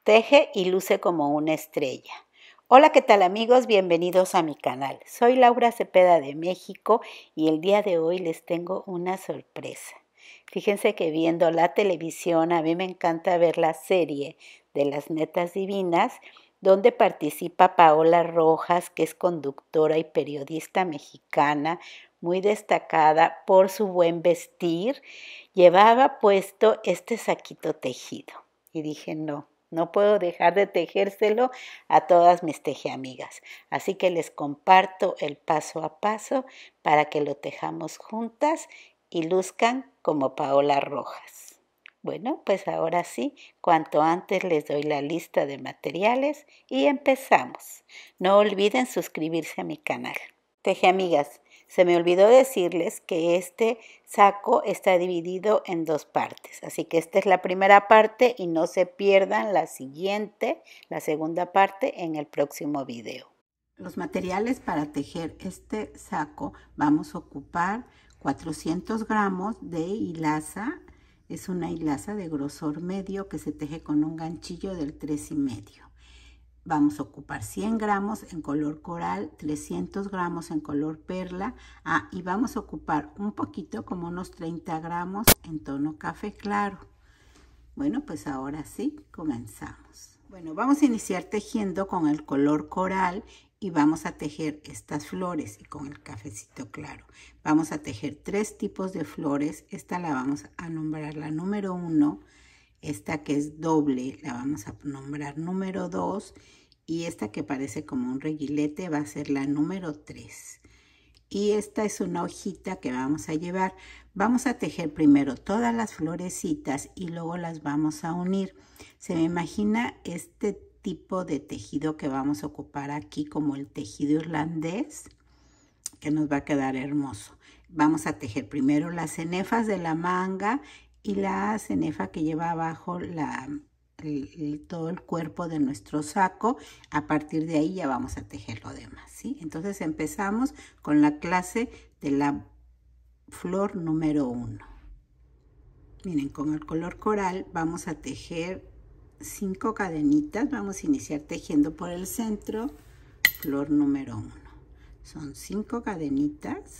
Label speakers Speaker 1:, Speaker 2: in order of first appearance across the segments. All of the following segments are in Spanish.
Speaker 1: Teje y luce como una estrella. Hola, ¿qué tal amigos? Bienvenidos a mi canal. Soy Laura Cepeda de México y el día de hoy les tengo una sorpresa. Fíjense que viendo la televisión, a mí me encanta ver la serie de Las Netas Divinas, donde participa Paola Rojas, que es conductora y periodista mexicana, muy destacada por su buen vestir. Llevaba puesto este saquito tejido y dije, no puedo dejar de tejérselo a todas mis tejeamigas. Así que les comparto el paso a paso para que lo tejamos juntas y luzcan como Paola Rojas. Bueno, pues ahora sí, cuanto antes les doy la lista de materiales y empezamos. No olviden suscribirse a mi canal. Tejeamigas, se me olvidó decirles que este saco está dividido en dos partes, así que esta es la primera parte y no se pierdan la siguiente, la segunda parte en el próximo video. Los materiales para tejer este saco vamos a ocupar 400 gramos de hilaza. Es una hilaza de grosor medio que se teje con un ganchillo del 3,5. Vamos a ocupar 100 gramos en color coral, 300 gramos en color perla, y vamos a ocupar un poquito, como unos 30 gramos en tono café claro. Bueno, pues ahora sí, comenzamos. Bueno, vamos a iniciar tejiendo con el color coral y vamos a tejer estas flores y con el cafecito claro. Vamos a tejer 3 tipos de flores. Esta la vamos a nombrar la número 1. Esta que es doble la vamos a nombrar número 2 y esta que parece como un reguilete va a ser la número 3. Y esta es una hojita que vamos a llevar. Vamos a tejer primero todas las florecitas y luego las vamos a unir. Se me imagina este tipo de tejido que vamos a ocupar aquí como el tejido irlandés, que nos va a quedar hermoso. Vamos a tejer primero las cenefas de la manga y la cenefa que lleva abajo todo el cuerpo de nuestro saco. A partir de ahí ya vamos a tejer lo demás, ¿sí? Entonces empezamos con la clase de la flor número 1. Miren, con el color coral vamos a tejer 5 cadenitas. Vamos a iniciar tejiendo por el centro, flor número 1. Son 5 cadenitas.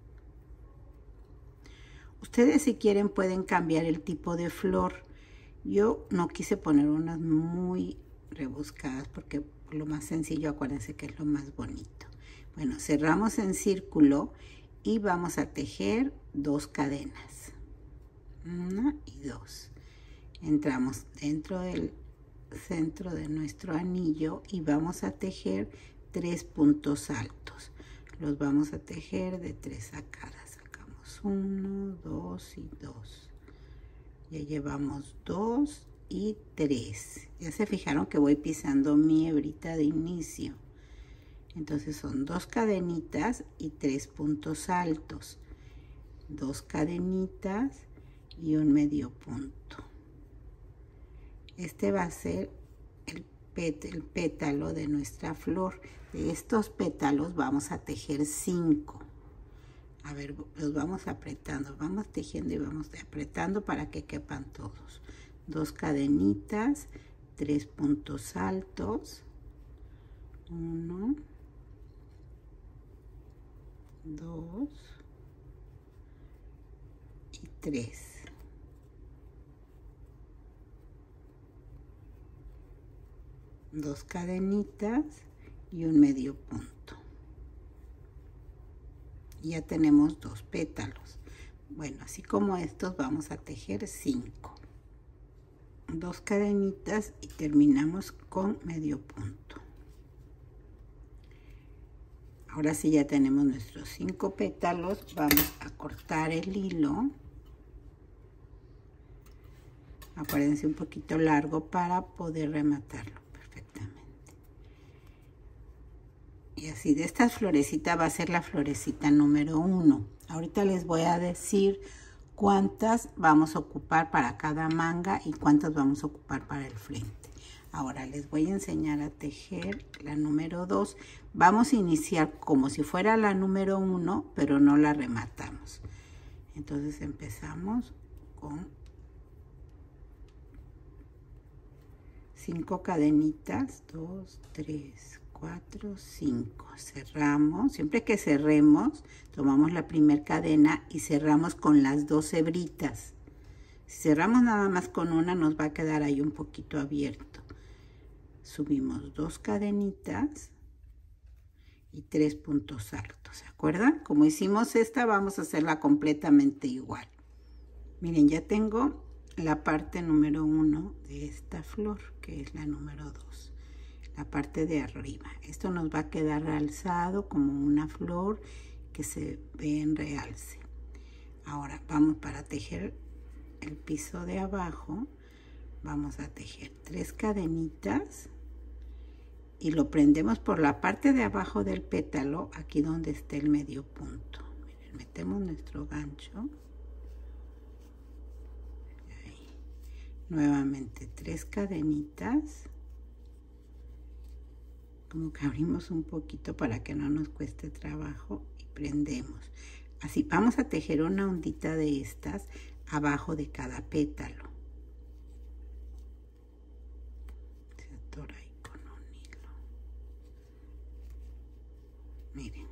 Speaker 1: Ustedes si quieren pueden cambiar el tipo de flor. Yo no quise poner unas muy rebuscadas porque lo más sencillo, acuérdense que es lo más bonito. Bueno, cerramos en círculo y vamos a tejer 2 cadenas. 1 y 2. Entramos dentro del centro de nuestro anillo y vamos a tejer 3 puntos altos. Los vamos a tejer de 3 sacadas. 1, 2 y 2. Ya llevamos 2 y 3. Ya se fijaron que voy pisando mi hebrita de inicio. Entonces son 2 cadenitas y 3 puntos altos. 2 cadenitas y un medio punto. Este va a ser el pétalo de nuestra flor. De estos pétalos vamos a tejer 5. A ver, los vamos apretando, vamos tejiendo y vamos apretando para que quepan todos. 2 cadenitas, 3 puntos altos. 1, 2 y 3. Dos cadenitas y un medio punto. Ya tenemos 2 pétalos. Bueno, así como estos vamos a tejer 5. 2 cadenitas y terminamos con medio punto. Ahora sí ya tenemos nuestros 5 pétalos. Vamos a cortar el hilo. Acuérdense, un poquito largo para poder rematarlo perfectamente. Y así de esta florecita va a ser la florecita número 1. Ahorita les voy a decir cuántas vamos a ocupar para cada manga y cuántas vamos a ocupar para el frente. Ahora les voy a enseñar a tejer la número 2. Vamos a iniciar como si fuera la número 1, pero no la rematamos. Entonces empezamos con 5 cadenitas, 2, 3, 4, 5. Cerramos. Siempre que cerremos, tomamos la primera cadena y cerramos con las 2 hebritas. Si cerramos nada más con una, nos va a quedar ahí un poquito abierto. Subimos 2 cadenitas y 3 puntos altos. ¿Se acuerdan? Como hicimos esta, vamos a hacerla completamente igual. Miren, ya tengo la parte número 1 de esta flor, que es la número 2. La parte de arriba. Esto nos va a quedar realzado como una flor que se ve en realce. Ahora vamos para tejer el piso de abajo. Vamos a tejer 3 cadenitas y lo prendemos por la parte de abajo del pétalo, aquí donde está el medio punto. Miren, metemos nuestro gancho. Ahí. Nuevamente 3 cadenitas. Como que abrimos un poquito para que no nos cueste trabajo y prendemos. Así vamos a tejer una ondita de estas abajo de cada pétalo. Se atora ahí con un hilo. Miren.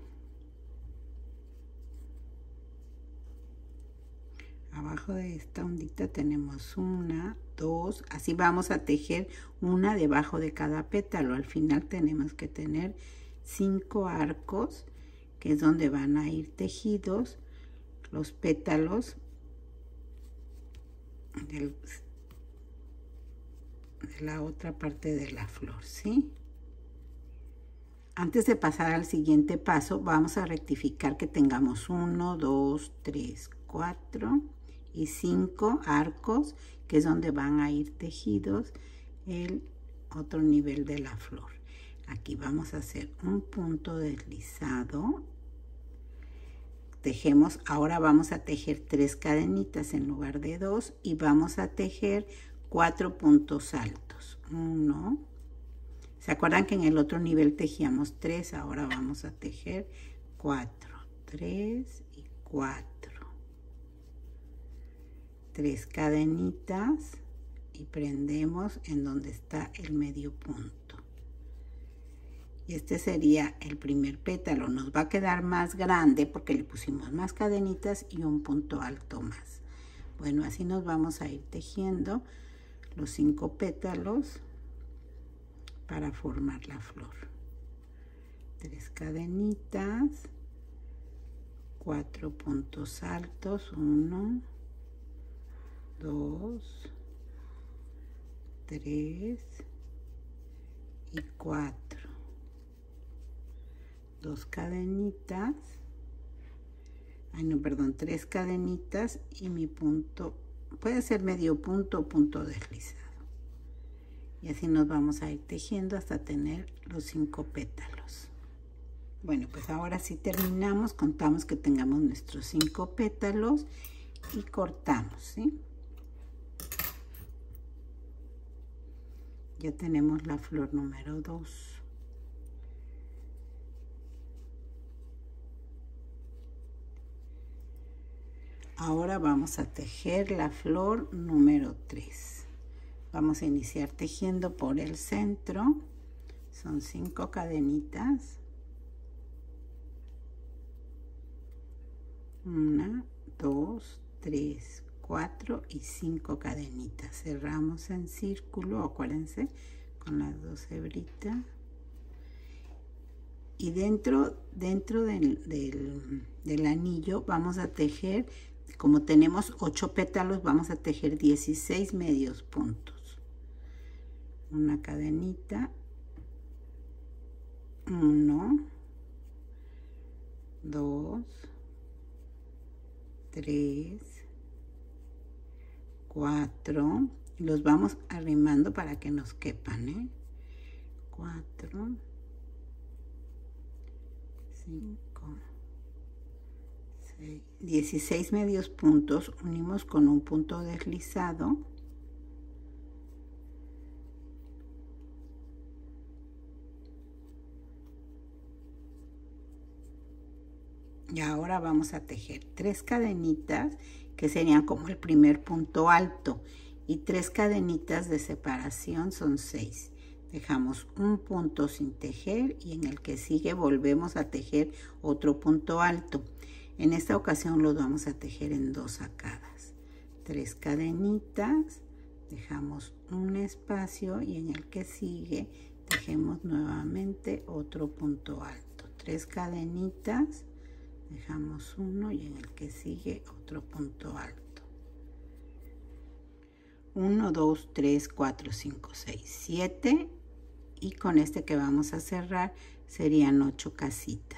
Speaker 1: Abajo de esta ondita tenemos 1, 2, así vamos a tejer una debajo de cada pétalo. Al final tenemos que tener 5 arcos, que es donde van a ir tejidos los pétalos de la otra parte de la flor, ¿sí? Antes de pasar al siguiente paso, vamos a rectificar que tengamos 1, 2, 3, 4 y 5 arcos, que es donde van a ir tejidos el otro nivel de la flor. Aquí vamos a hacer un punto deslizado. Tejemos, ahora vamos a tejer 3 cadenitas en lugar de 2 y vamos a tejer 4 puntos altos. 1. ¿Se acuerdan que en el otro nivel tejíamos 3? Ahora vamos a tejer 4. 3 y 4. 3 cadenitas y prendemos en donde está el medio punto. Y este sería el primer pétalo. Nos va a quedar más grande porque le pusimos más cadenitas y un punto alto más. Bueno, así nos vamos a ir tejiendo los 5 pétalos para formar la flor. 3 cadenitas, 4 puntos altos, 1, 2, 3 y 4. 2 cadenitas, no, perdón, 3 cadenitas y mi punto, puede ser medio punto o punto deslizado. Y así nos vamos a ir tejiendo hasta tener los 5 pétalos. Bueno, pues ahora sí terminamos, contamos que tengamos nuestros 5 pétalos y cortamos, ¿sí? Ya tenemos la flor número 2. Ahora vamos a tejer la flor número 3. Vamos a iniciar tejiendo por el centro. Son 5 cadenitas. 1, 2, 3, 4 y 5 cadenitas. Cerramos en círculo, acuérdense, con las 2 hebritas. Y dentro del anillo vamos a tejer, como tenemos 8 pétalos, vamos a tejer 16 medios puntos. Una cadenita, 1, 2, 3, 4, los vamos arrimando para que nos quepan, 4, 5, 6, 16 medios puntos, unimos con un punto deslizado. Y ahora vamos a tejer 3 cadenitas que serían como el primer punto alto y 3 cadenitas de separación son 6. Dejamos un punto sin tejer y en el que sigue volvemos a tejer otro punto alto. En esta ocasión lo vamos a tejer en 2 sacadas. 3 cadenitas, dejamos un espacio y en el que sigue tejemos nuevamente otro punto alto. 3 cadenitas, dejamos uno y en el que sigue otro punto alto. 1, 2, 3, 4, 5, 6, 7 y con este que vamos a cerrar serían 8 casitas.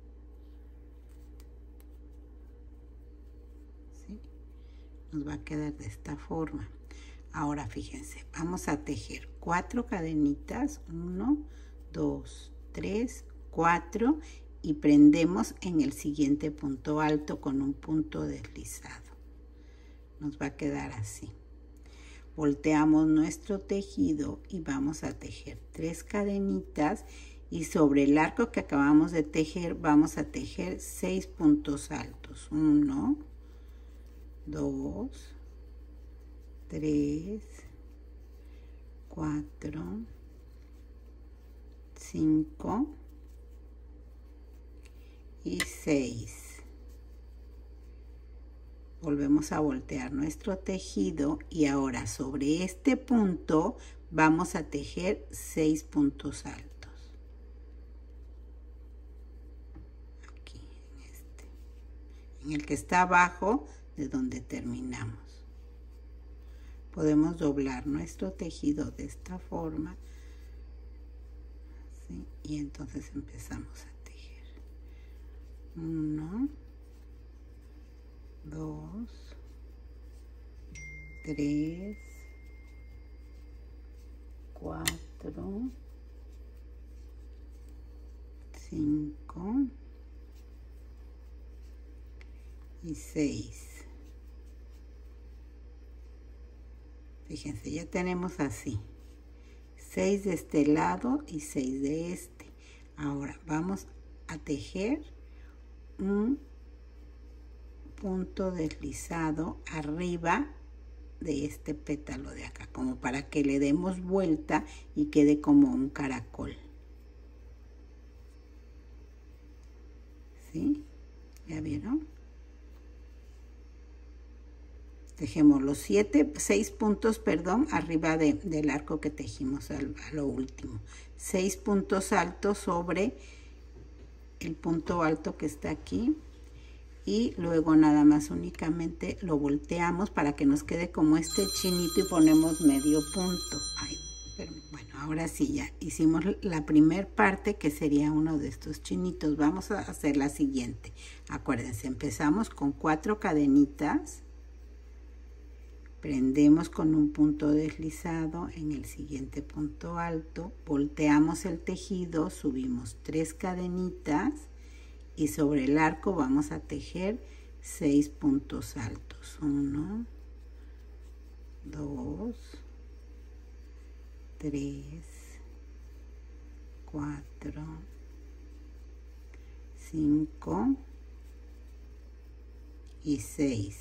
Speaker 1: ¿Sí? Nos va a quedar de esta forma. Ahora fíjense, vamos a tejer 4 cadenitas, 1, 2, 3, 4 y prendemos en el siguiente punto alto con un punto deslizado. Nos va a quedar así. Volteamos nuestro tejido y vamos a tejer 3 cadenitas y sobre el arco que acabamos de tejer vamos a tejer 6 puntos altos. 1, 2, 3, 4, 5 y 6. Volvemos a voltear nuestro tejido y ahora sobre este punto vamos a tejer 6 puntos altos. Aquí, en el que está abajo de donde terminamos. Podemos doblar nuestro tejido de esta forma, ¿sí? Y entonces empezamos a tejer. 1, 2, 3, 4, 5 y 6. Fíjense, ya tenemos así 6 de este lado y 6 de este. Ahora vamos a tejer un punto deslizado arriba de este pétalo de acá, como para que le demos vuelta y quede como un caracol. ¿Sí? ¿Ya vieron? Tejemos los 6 puntos, perdón, arriba del arco que tejimos a lo último. 6 puntos altos sobre el punto alto que está aquí. Y luego nada más únicamente lo volteamos para que nos quede como este chinito y ponemos medio punto. Ay, pero bueno, ahora sí ya hicimos la primer parte que sería uno de estos chinitos. Vamos a hacer la siguiente. Acuérdense, empezamos con 4 cadenitas. Prendemos con un punto deslizado en el siguiente punto alto. Volteamos el tejido, subimos 3 cadenitas. Y sobre el arco vamos a tejer 6 puntos altos. 1, 2, 3, 4, 5 y 6.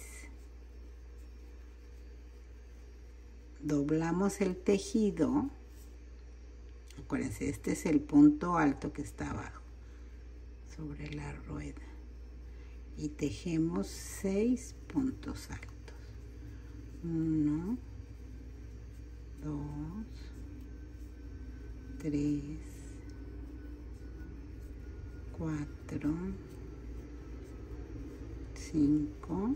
Speaker 1: Doblamos el tejido. Acuérdense, este es el punto alto que está abajo sobre la rueda y tejemos 6 puntos altos. 1, 2, 3, 4, 5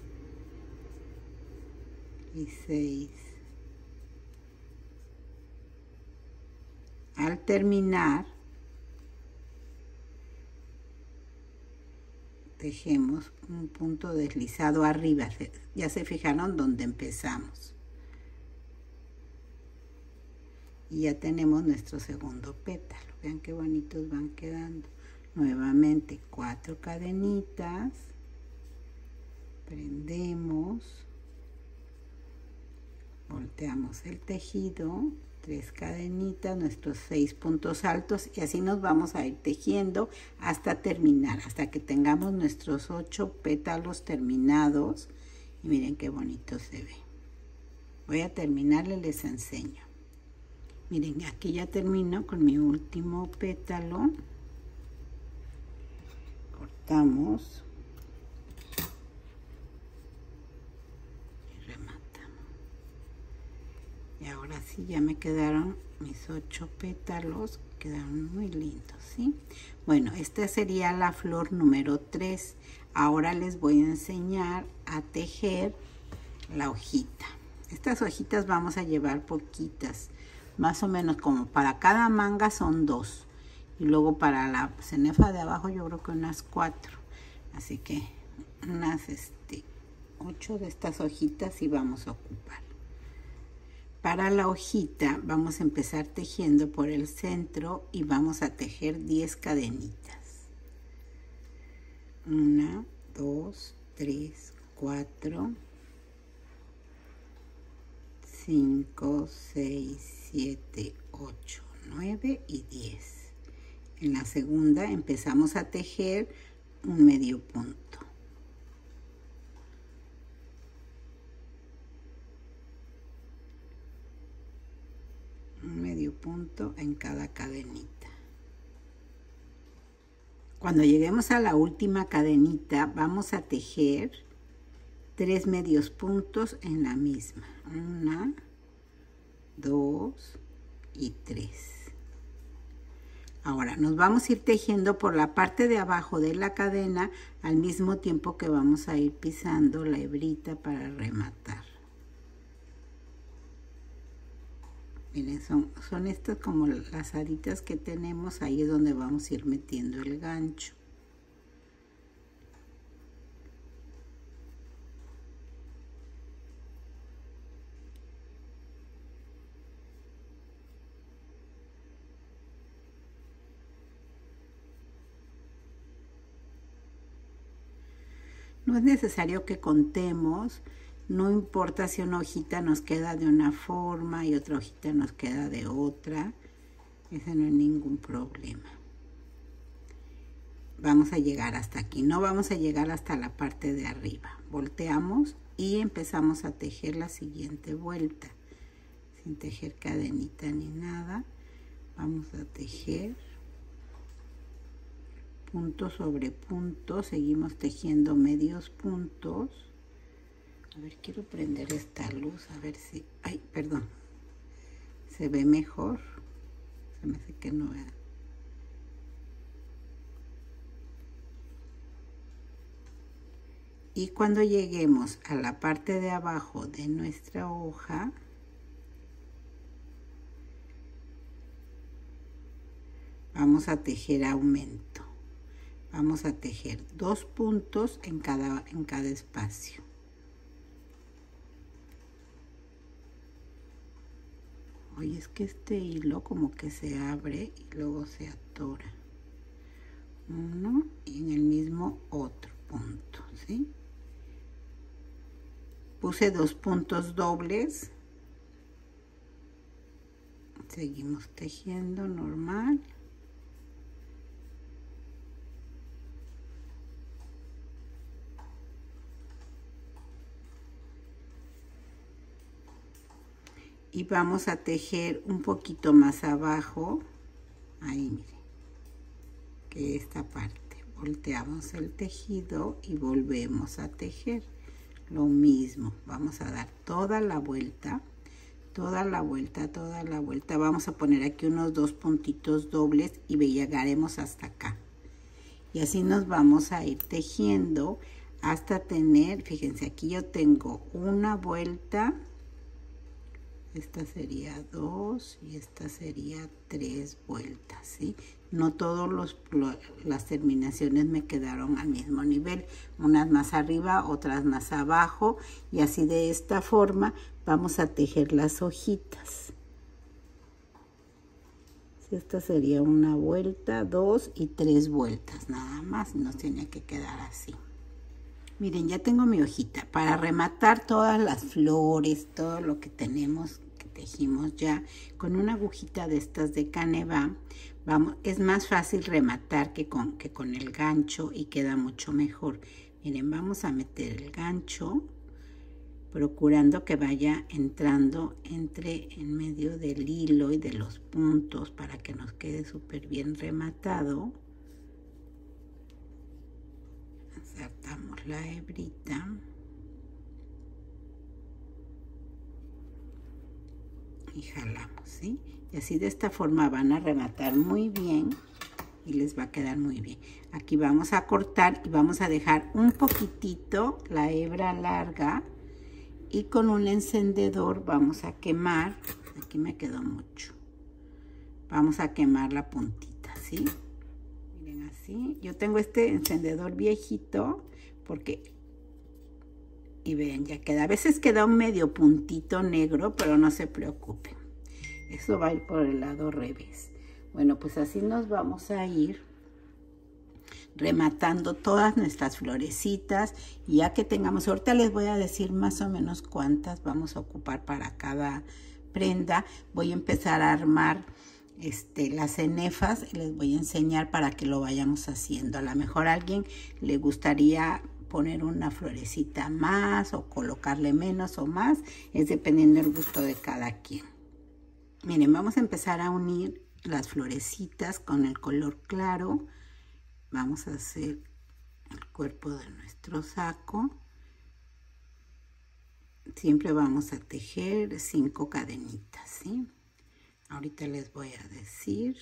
Speaker 1: y 6. Al terminar, tejemos un punto deslizado arriba. Ya se fijaron dónde empezamos. Y ya tenemos nuestro segundo pétalo. Vean qué bonitos van quedando. Nuevamente 4 cadenitas. Prendemos. Volteamos el tejido. 3 cadenitas, nuestros 6 puntos altos y así nos vamos a ir tejiendo hasta terminar, hasta que tengamos nuestros 8 pétalos terminados y miren qué bonito se ve. Voy a terminarle, les enseño. Miren, aquí ya termino con mi último pétalo. Cortamos. Y rematamos. Y ahora sí ya me quedaron mis 8 pétalos. Quedaron muy lindos, ¿sí? Bueno, esta sería la flor número 3. Ahora les voy a enseñar a tejer la hojita. Estas hojitas vamos a llevar poquitas, más o menos como para cada manga son 2. Y luego para la cenefa de abajo yo creo que unas 4. Así que unas 8 de estas hojitas y vamos a ocupar. Para la hojita vamos a empezar tejiendo por el centro y vamos a tejer 10 cadenitas. 1, 2, 3, 4, 5, 6, 7, 8, 9 y 10. En la segunda empezamos a tejer un medio punto. Un medio punto en cada cadenita. Cuando lleguemos a la última cadenita vamos a tejer 3 medios puntos en la misma. 1, 2 y 3. Ahora nos vamos a ir tejiendo por la parte de abajo de la cadena al mismo tiempo que vamos a ir pisando la hebrita para rematar. Miren, son estas como las aritas que tenemos, ahí es donde vamos a ir metiendo el gancho. No es necesario que contemos, no importa si una hojita nos queda de una forma y otra hojita nos queda de otra, ese no es ningún problema. Vamos a llegar hasta aquí, no vamos a llegar hasta la parte de arriba. Volteamos y empezamos a tejer la siguiente vuelta, sin tejer cadenita ni nada. Vamos a tejer punto sobre punto, seguimos tejiendo medios puntos. A ver, quiero prender esta luz, a ver si... Ay, perdón. Se ve mejor. Se me hace que no vea. Y cuando lleguemos a la parte de abajo de nuestra hoja, vamos a tejer aumento. Vamos a tejer 2 puntos en cada espacio. Oye, es que este hilo como que se abre y luego se atora. Uno y en el mismo otro punto, ¿sí? Puse 2 puntos dobles. Seguimos tejiendo normal. Y vamos a tejer un poquito más abajo, ahí miren, que esta parte. Volteamos el tejido y volvemos a tejer. Lo mismo, vamos a dar toda la vuelta, toda la vuelta, toda la vuelta. Vamos a poner aquí unos 2 puntitos dobles y llegaremos hasta acá. Y así nos vamos a ir tejiendo hasta tener, fíjense, aquí yo tengo una vuelta. Esta sería 2 y esta sería 3 vueltas, ¿sí? No todas las terminaciones me quedaron al mismo nivel. Unas más arriba, otras más abajo. Y así de esta forma vamos a tejer las hojitas. Esta sería una vuelta, 2 y 3 vueltas. Nada más nos tiene que quedar así. Miren, ya tengo mi hojita. Para rematar todas las flores, todo lo que tenemos, que tejimos ya, con una agujita de estas de Caneva, es más fácil rematar que con el gancho y queda mucho mejor. Miren, vamos a meter el gancho procurando que vaya entrando en medio del hilo y de los puntos para que nos quede súper bien rematado. Insertamos la hebrita. Y jalamos, ¿sí? Y así de esta forma van a rematar muy bien y les va a quedar muy bien. Aquí vamos a cortar y vamos a dejar un poquitito la hebra larga y con un encendedor vamos a quemar. Aquí me quedó mucho. Vamos a quemar la puntita, ¿sí? Miren así. Yo tengo este encendedor viejito porque... Y ven, ya queda. A veces queda un medio puntito negro, pero no se preocupen. Eso va a ir por el lado revés. Bueno, pues así nos vamos a ir rematando todas nuestras florecitas. Y ya que tengamos, ahorita les voy a decir más o menos cuántas vamos a ocupar para cada prenda. Voy a empezar a armar las cenefas y les voy a enseñar para que lo vayamos haciendo. A lo mejor a alguien le gustaría poner una florecita más o colocarle menos o más, es dependiendo del gusto de cada quien. Miren, vamos a empezar a unir las florecitas con el color claro. Vamos a hacer el cuerpo de nuestro saco. Siempre vamos a tejer 5 cadenitas, ¿sí? Ahorita les voy a decir.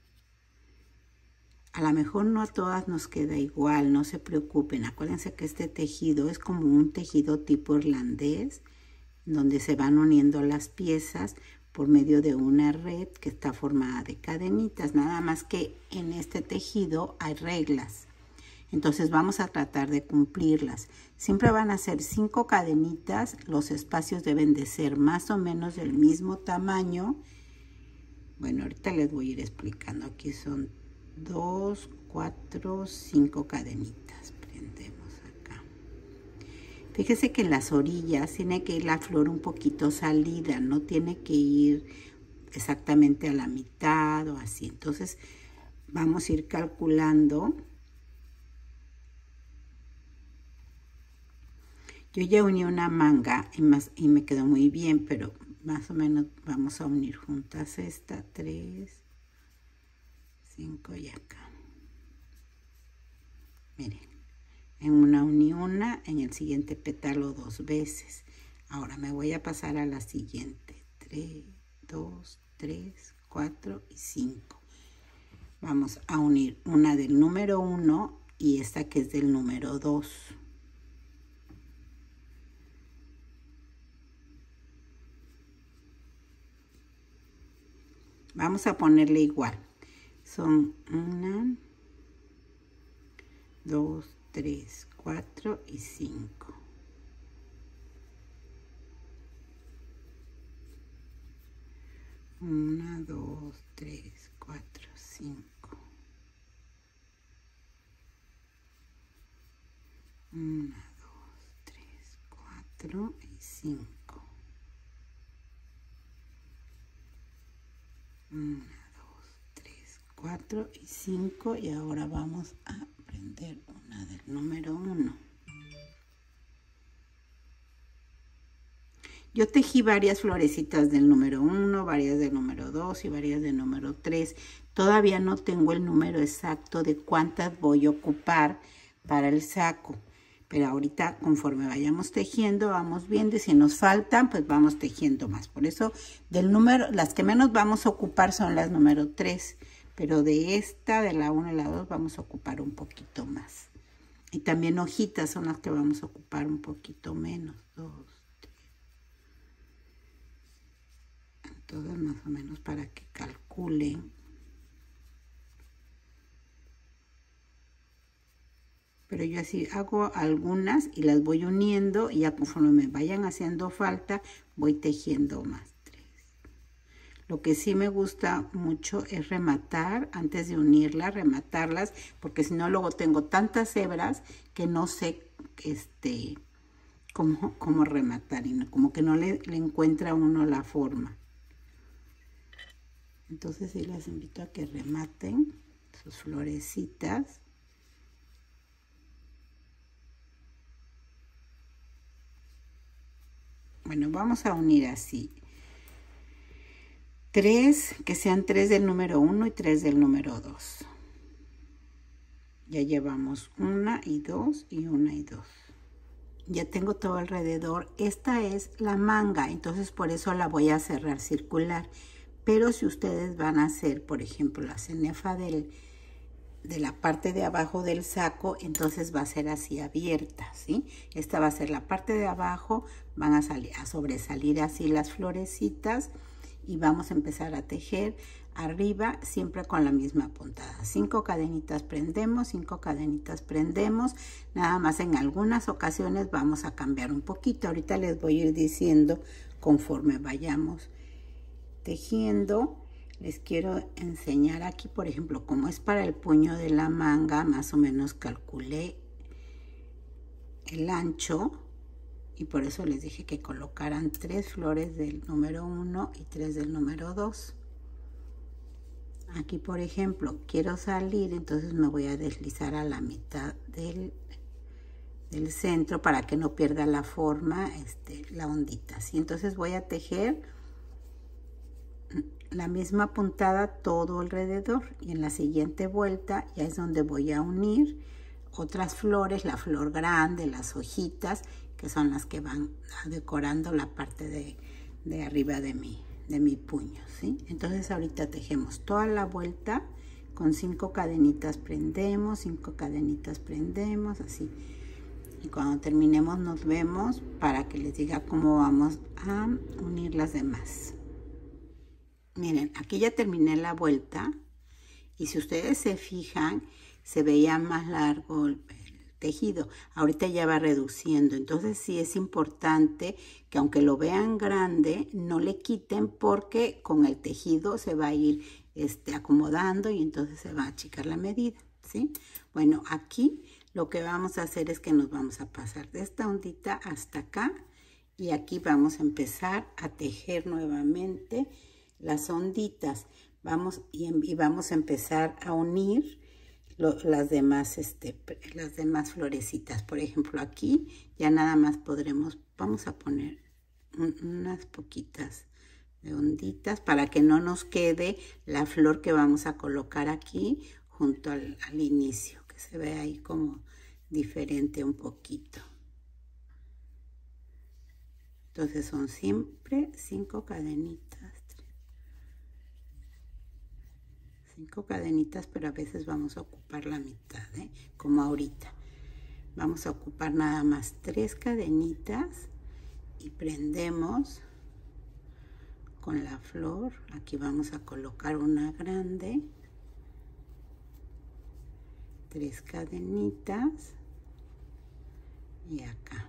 Speaker 1: A lo mejor no a todas nos queda igual, no se preocupen. Acuérdense que este tejido es como un tejido tipo irlandés, donde se van uniendo las piezas por medio de una red que está formada de cadenitas. Nada más que en este tejido hay reglas. Entonces vamos a tratar de cumplirlas. Siempre van a ser 5 cadenitas. Los espacios deben de ser más o menos del mismo tamaño. Bueno, ahorita les voy a ir explicando. Aquí son 2, 4, 5 cadenitas. Prendemos acá. Fíjese que en las orillas tiene que ir la flor un poquito salida, no tiene que ir exactamente a la mitad o así. Entonces vamos a ir calculando. Yo ya uní una manga y me quedó muy bien, pero más o menos vamos a unir juntas esta, 3, 5 y acá. Miren, en una uní una, en el siguiente pétalo 2 veces. Ahora me voy a pasar a la siguiente. 3, 2, 3, 4 y 5. Vamos a unir una del número 1 y esta que es del número 2. Vamos a ponerle igual. Son 1, 2, 3, 4 y 5. Una, 2, 3, 4, 5. 1, 2, 3, 4 y 5. 1, 2, 3, 4 y 5. Y ahora vamos a prender una del número 1. Yo tejí varias florecitas del número 1, varias del número 2 y varias del número 3. Todavía no tengo el número exacto de cuántas voy a ocupar para el saco. Pero ahorita, conforme vayamos tejiendo, vamos viendo y si nos faltan, pues vamos tejiendo más. Por eso, las que menos vamos a ocupar son las número 3. Pero de esta, de la 1 y la 2, vamos a ocupar un poquito más. Y también hojitas son las que vamos a ocupar un poquito menos. 2, 3. Entonces, más o menos para que calculen. Pero yo así hago algunas y las voy uniendo y ya conforme me vayan haciendo falta, voy tejiendo más. 3. Lo que sí me gusta mucho es rematar, antes de unirlas, rematarlas, porque si no luego tengo tantas hebras que no sé cómo rematar y como que no le encuentra uno la forma. Entonces sí les invito a que rematen sus florecitas. Bueno, vamos a unir así. 3, que sean 3 del número 1 y 3 del número 2. Ya llevamos 1 y 2 y 1 y 2. Ya tengo todo alrededor. Esta es la manga, entonces por eso la voy a cerrar circular. Pero si ustedes van a hacer, por ejemplo, la cenefa de la parte de abajo del saco, entonces va a ser así abierta, ¿sí? Esta va a ser la parte de abajo, van a sobresalir así las florecitas y vamos a empezar a tejer arriba siempre con la misma puntada. 5 cadenitas prendemos, 5 cadenitas prendemos, nada más en algunas ocasiones vamos a cambiar un poquito. Ahorita les voy a ir diciendo conforme vayamos tejiendo. Les quiero enseñar aquí, por ejemplo, como es para el puño de la manga, más o menos calculé el ancho y por eso les dije que colocaran 3 flores del número 1 y 3 del número 2. Aquí, por ejemplo, quiero salir, entonces me voy a deslizar a la mitad del centro para que no pierda la forma, la ondita, ¿sí? Entonces voy a tejer la misma puntada todo alrededor y en la siguiente vuelta ya es donde voy a unir otras flores, la flor grande, las hojitas, que son las que van decorando la parte de arriba de mi puño, ¿sí? Entonces ahorita tejemos toda la vuelta con 5 cadenitas prendemos, 5 cadenitas prendemos, así. Y cuando terminemos nos vemos para que les diga cómo vamos a unir las demás. Miren, aquí ya terminé la vuelta y si ustedes se fijan, se veía más largo el tejido. Ahorita ya va reduciendo, entonces sí es importante que aunque lo vean grande, no le quiten porque con el tejido se va a ir acomodando y entonces se va a achicar la medida, ¿sí? Bueno, aquí lo que vamos a hacer es que nos vamos a pasar de esta ondita hasta acá y aquí vamos a empezar a tejer nuevamente las onditas. Vamos a empezar a unir las demás florecitas. Por ejemplo, aquí ya nada más vamos a poner unas poquitas de onditas para que no nos quede la flor que vamos a colocar aquí junto al inicio, que se ve ahí como diferente un poquito. Entonces son siempre 5 cadenitas. 5 cadenitas, pero a veces vamos a ocupar la mitad, como ahorita. Vamos a ocupar nada más 3 cadenitas y prendemos con la flor. Aquí vamos a colocar una grande, 3 cadenitas y acá.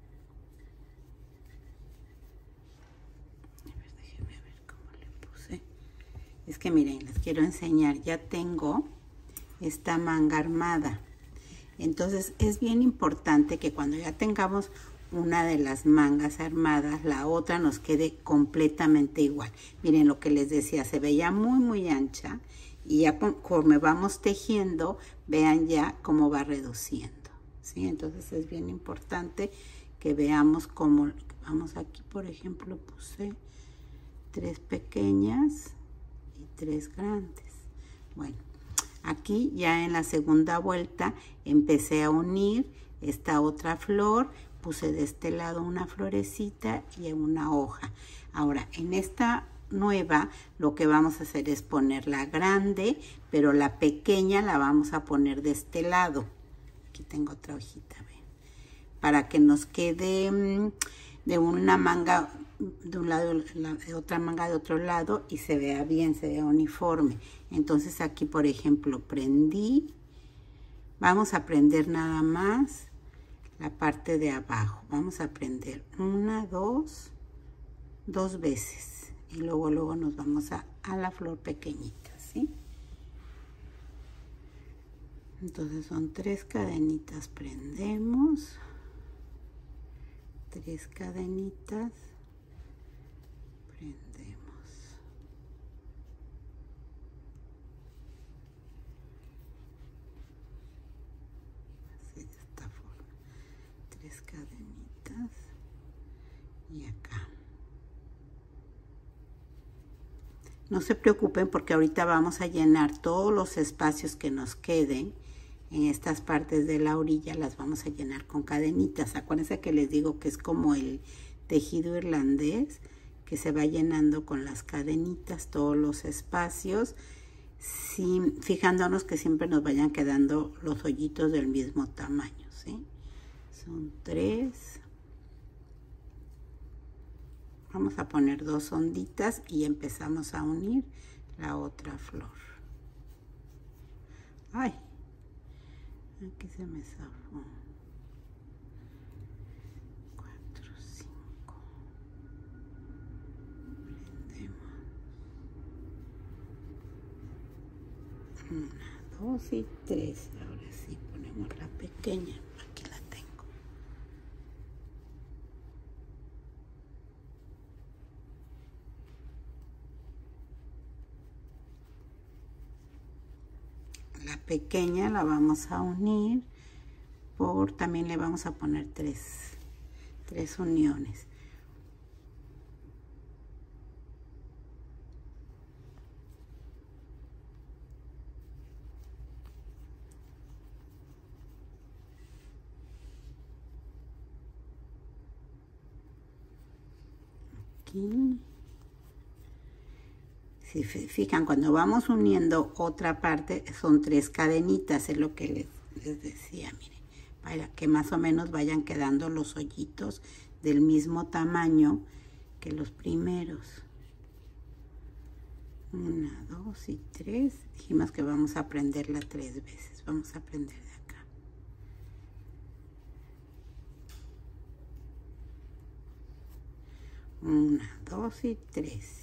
Speaker 1: Es que miren, les quiero enseñar, ya tengo esta manga armada. Entonces es bien importante que cuando ya tengamos una de las mangas armadas, la otra nos quede completamente igual. Miren lo que les decía, se veía muy ancha y ya conforme vamos tejiendo, vean ya cómo va reduciendo, ¿sí? Entonces es bien importante que veamos cómo, vamos aquí por ejemplo puse 3 pequeñas y 3 grandes. Bueno, aquí ya en la segunda vuelta empecé a unir esta otra flor, puse de este lado una florecita y una hoja. Ahora en esta nueva lo que vamos a hacer es poner la grande, pero la pequeña la vamos a poner de este lado. Aquí tengo otra hojita, ¿ven? Para que nos quede de una manga de un lado, de otra manga de otro lado y se vea bien, se vea uniforme. Entonces aquí por ejemplo prendí, vamos a prender nada más la parte de abajo, vamos a prender 1, 2 veces y luego nos vamos a la flor pequeñita, ¿sí? Entonces son 3 cadenitas, prendemos 3 cadenitas, prendemos, así de esta forma, 3 cadenitas y acá No se preocupen porque ahorita vamos a llenar todos los espacios que nos queden en estas partes de la orilla, las vamos a llenar con cadenitas. Acuérdense que les digo que es como el tejido irlandés, que se va llenando con las cadenitas todos los espacios, fijándonos que siempre nos vayan quedando los hoyitos del mismo tamaño, ¿sí? Son 3. Vamos a poner 2 onditas y empezamos a unir la otra flor. Ay, aquí se me zafó. 4, 5. Prendemos. 1, 2 y 3. Ahora sí ponemos la pequeña. Aquí la tengo. La pequeña la vamos a unir también le vamos a poner 3 uniones. Aquí. Si se fijan, cuando vamos uniendo otra parte, son 3 cadenitas, es lo que les decía, miren, para que más o menos vayan quedando los hoyitos del mismo tamaño que los primeros. 1, 2 y 3. Dijimos que vamos a prenderla 3 veces. Vamos a prender de acá. 1, 2 y 3.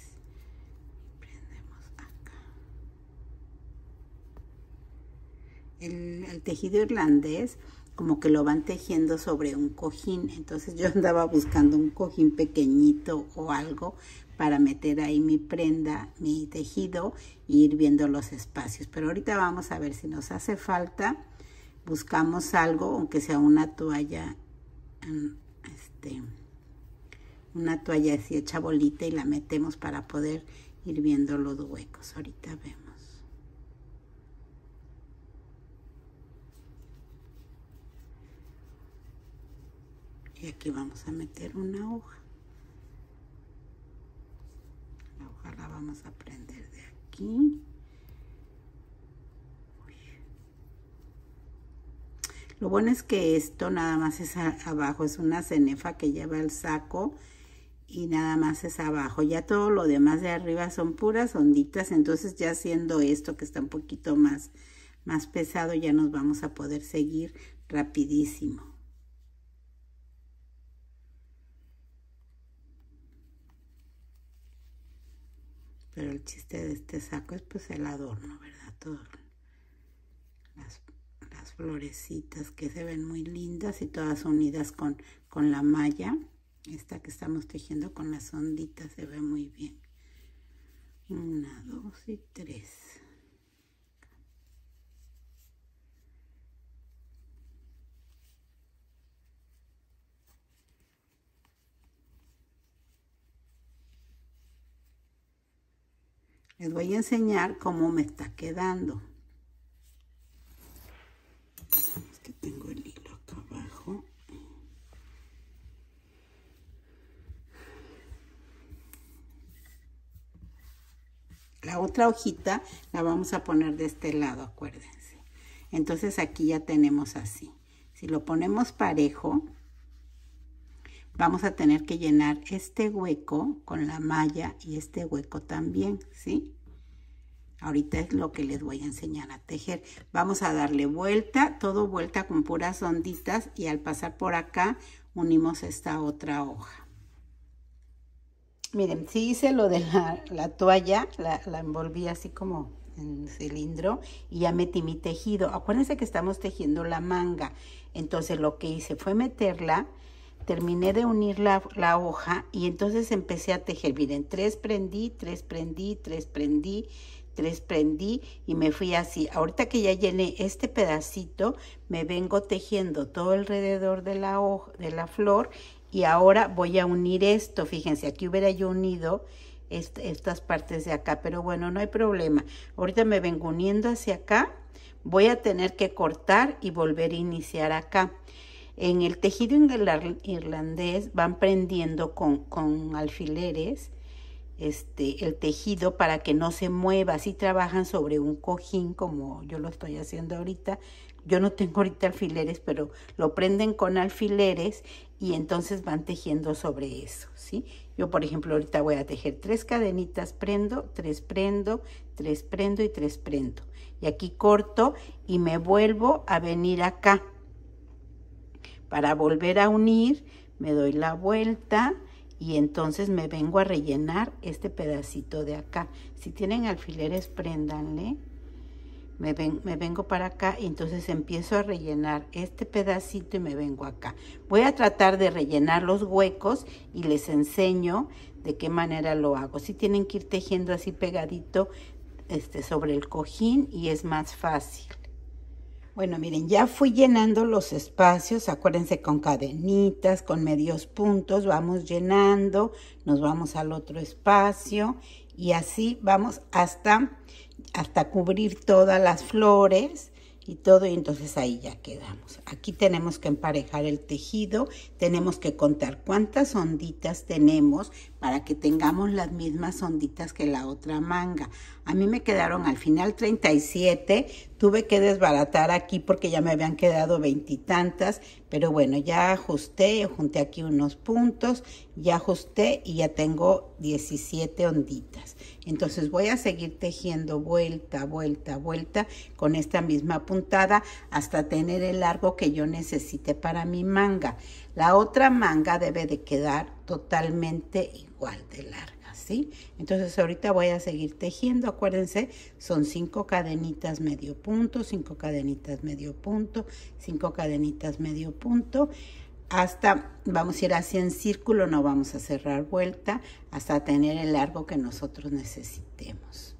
Speaker 1: El tejido irlandés como que lo van tejiendo sobre un cojín, entonces yo andaba buscando un cojín pequeñito o algo para meter ahí mi prenda, mi tejido e ir viendo los espacios, pero ahorita vamos a ver si nos hace falta, buscamos algo, aunque sea una toalla, una toalla así hecha bolita y la metemos para poder ir viendo los huecos. Ahorita vemos. Y aquí vamos a meter una hoja. La hoja la vamos a prender de aquí. Uy. Lo bueno es que esto nada más es abajo, es una cenefa que lleva el saco y nada más es abajo. Ya todo lo demás de arriba son puras onditas, entonces ya haciendo esto que está un poquito más pesado, ya nos vamos a poder seguir rapidísimo. Pero el chiste de este saco es pues el adorno, ¿verdad? Todas las florecitas que se ven muy lindas y todas unidas con la malla. Esta que estamos tejiendo con las onditas se ve muy bien. 1, 2 y 3. Les voy a enseñar cómo me está quedando. Es que tengo el hilo acá abajo. La otra hojita la vamos a poner de este lado, acuérdense. Entonces aquí ya tenemos así. Si lo ponemos parejo, vamos a tener que llenar este hueco con la malla y este hueco también, ¿sí? Ahorita es lo que les voy a enseñar a tejer. Vamos a darle vuelta, todo vuelta con puras onditas y al pasar por acá unimos esta otra hoja. Miren, sí hice lo de la toalla, la envolví así como en cilindro y ya metí mi tejido. Acuérdense que estamos tejiendo la manga. Entonces lo que hice fue meterla, terminé de unir la hoja y entonces empecé a tejer. Miren, 3 prendí, 3 prendí, 3 prendí, 3 prendí y me fui así. Ahorita que ya llené este pedacito, me vengo tejiendo todo alrededor de la hoja, de la flor, y ahora voy a unir esto. Fíjense, aquí hubiera yo unido estas partes de acá, pero bueno, no hay problema. Ahorita me vengo uniendo hacia acá, voy a tener que cortar y volver a iniciar acá. En el tejido irlandés van prendiendo con alfileres el tejido para que no se mueva. Así trabajan sobre un cojín como yo lo estoy haciendo ahorita. Yo no tengo ahorita alfileres, pero lo prenden con alfileres y entonces van tejiendo sobre eso, ¿sí? Yo, por ejemplo, ahorita voy a tejer 3 cadenitas, prendo, 3 prendo, 3 prendo y 3 prendo. Y aquí corto y me vuelvo a venir acá. Para volver a unir, me doy la vuelta y entonces me vengo a rellenar este pedacito de acá. Si tienen alfileres, préndanle. Me vengo para acá y entonces empiezo a rellenar este pedacito y me vengo acá. Voy a tratar de rellenar los huecos y les enseño de qué manera lo hago. Si tienen que ir tejiendo así pegadito sobre el cojín y es más fácil. Bueno, miren, ya fui llenando los espacios, acuérdense, con cadenitas, con medios puntos, vamos llenando, nos vamos al otro espacio y así vamos hasta cubrir todas las flores y todo, y entonces ahí ya quedamos. Aquí tenemos que emparejar el tejido, tenemos que contar cuántas onditas tenemos para que tengamos las mismas onditas que la otra manga. A mí me quedaron al final 37, tuve que desbaratar aquí porque ya me habían quedado 20 y tantas, pero bueno, ya ajusté, junté aquí unos puntos, ya ajusté y ya tengo 17 onditas. Entonces voy a seguir tejiendo vuelta, vuelta, vuelta con esta misma puntada hasta tener el largo que yo necesite para mi manga. La otra manga debe de quedar totalmente igual de larga, ¿sí? Entonces ahorita voy a seguir tejiendo, acuérdense, son 5 cadenitas medio punto, 5 cadenitas medio punto, 5 cadenitas medio punto, hasta vamos a ir así en círculo, no vamos a cerrar vuelta, hasta tener el largo que nosotros necesitemos.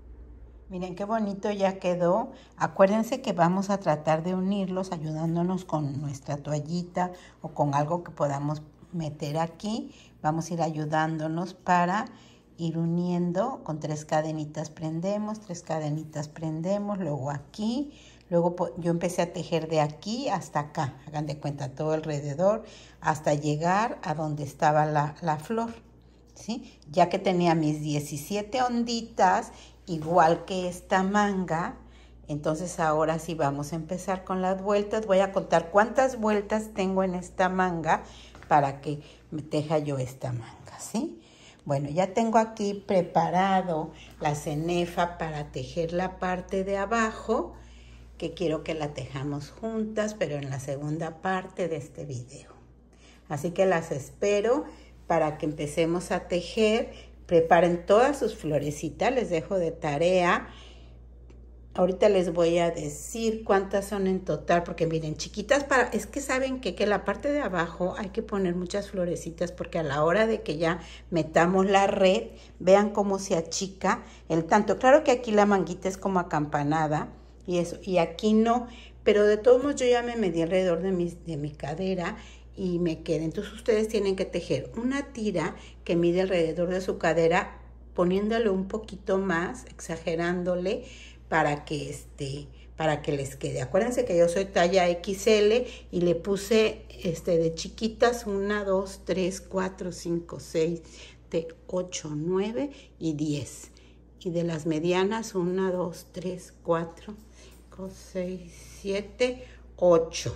Speaker 1: Miren qué bonito ya quedó. Acuérdense que vamos a tratar de unirlos ayudándonos con nuestra toallita o con algo que podamos meter aquí. Vamos a ir ayudándonos para ir uniendo con 3 cadenitas prendemos, 3 cadenitas prendemos, luego aquí. Luego yo empecé a tejer de aquí hasta acá, hagan de cuenta todo alrededor, hasta llegar a donde estaba la flor, ¿sí? Ya que tenía mis 17 onditas, igual que esta manga, entonces ahora sí vamos a empezar con las vueltas. Voy a contar cuántas vueltas tengo en esta manga para que me teja yo esta manga, ¿sí? Bueno, ya tengo aquí preparado la cenefa para tejer la parte de abajo, que quiero que la tejamos juntas, pero en la segunda parte de este video. Así que las espero para que empecemos a tejer. Preparen todas sus florecitas, les dejo de tarea. Ahorita les voy a decir cuántas son en total, porque miren, chiquitas, es que saben que la parte de abajo hay que poner muchas florecitas, porque a la hora de que ya metamos la red, vean cómo se achica el tanto. Claro que aquí la manguita es como acampanada, y eso, y aquí no, pero de todos modos yo ya me medí alrededor de mi cadera y me quedé. Entonces ustedes tienen que tejer una tira que mide alrededor de su cadera, poniéndole un poquito más, exagerándole para que les quede. Acuérdense que yo soy talla XL y le puse de chiquitas 1, 2, 3, 4, 5, 6, 8, 9 y 10. Y de las medianas 1, 2, 3, 4, 5, 6, 7, 8,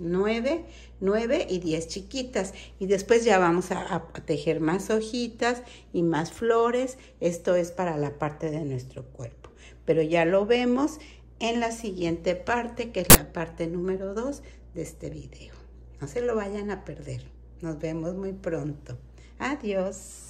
Speaker 1: 9 y 10 chiquitas. Y después ya vamos a tejer más hojitas y más flores. Esto es para la parte de nuestro cuerpo. Pero ya lo vemos en la siguiente parte, que es la parte número 2 de este video. No se lo vayan a perder. Nos vemos muy pronto. Adiós.